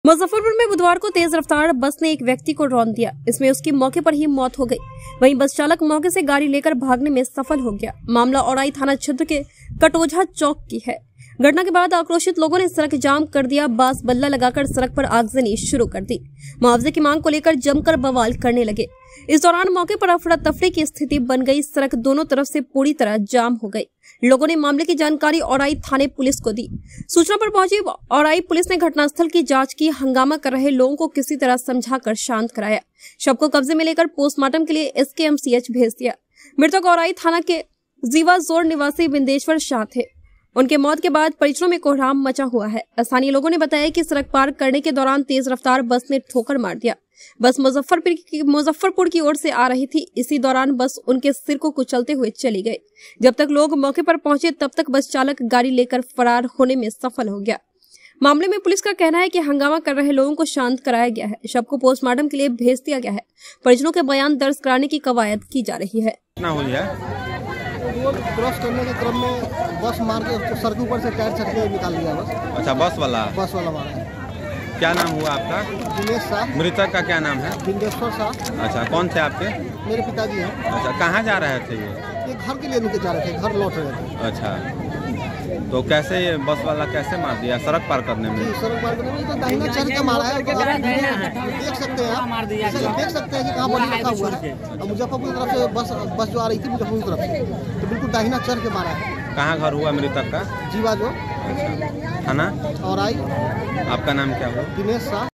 मुजफ्फरपुर में बुधवार को तेज रफ्तार बस ने एक व्यक्ति को रौंद दिया। इसमें उसकी मौके पर ही मौत हो गई। वहीं बस चालक मौके से गाड़ी लेकर भागने में सफल हो गया। मामला औराई थाना क्षेत्र के कटोझा चौक की है। घटना के बाद आक्रोशित लोगों ने सड़क जाम कर दिया। बास बल्ला लगाकर सड़क पर आगजनी शुरू कर दी। मुआवजे की मांग को लेकर जमकर बवाल करने लगे। इस दौरान मौके पर अफरा तफरी की स्थिति बन गई। सड़क दोनों तरफ से पूरी तरह जाम हो गई। लोगों ने मामले की जानकारी औराई थाने पुलिस को दी। सूचना पर पहुंची औराई पुलिस ने घटनास्थल की जांच की। हंगामा कर रहे लोगों को किसी तरह समझाकर शांत कराया। शव को कब्जे में लेकर पोस्टमार्टम के लिए SKMCH भेज दिया। मृतक औराई थाना के जीवा जोर निवासी बिंदेश्वर शाह थे। उनके मौत के बाद परिजनों में कोहराम मचा हुआ है। स्थानीय लोगों ने बताया कि सड़क पार करने के दौरान तेज रफ्तार बस ने ठोकर मार दिया। बस मुजफ्फरपुर की ओर से आ रही थी। इसी दौरान बस उनके सिर को कुचलते हुए चली गई। जब तक लोग मौके पर पहुंचे तब तक बस चालक गाड़ी लेकर फरार होने में सफल हो गया। मामले में पुलिस का कहना है कि हंगामा कर रहे लोगों को शांत कराया गया है। शव को पोस्टमार्टम के लिए भेज दिया गया है। परिजनों के बयान दर्ज कराने की कवायद की जा रही है। रोड क्रॉस करने के क्रम में बस मार के सड़क ऊपर से टायर छट के निकाल दिया बस। अच्छा, बस वाला मारा। क्या नाम हुआ आपका? दिनेश शाह। मृतक का क्या नाम है? बिंदेश्वर शाह। अच्छा, कौन थे आपके? मेरे पिताजी हैं। अच्छा, कहाँ जा रहे थे ये घर के लिए निकल जा रहे थे, घर लौट रहे थे। अच्छा, तो कैसे ये बस वाला कैसे मार दिया? सड़क पार करने में? सड़क पार करने में तो दाहिना चढ़ के मारा है। देख सकते हैं आप, देख सकते हैं कि कहाँ बॉडी रखा हुआ है। और मुजफ्फरपुर की तरफ से बस जो आ रही थी मुजफ्फरपुर की तरफ से, तो बिल्कुल दाहिना चढ़ के मारा है। कहाँ घर हुआ मृतक का? जीवा जो अच्छा, थाना औराई। आपका नाम क्या हुआ? दिनेश शाह।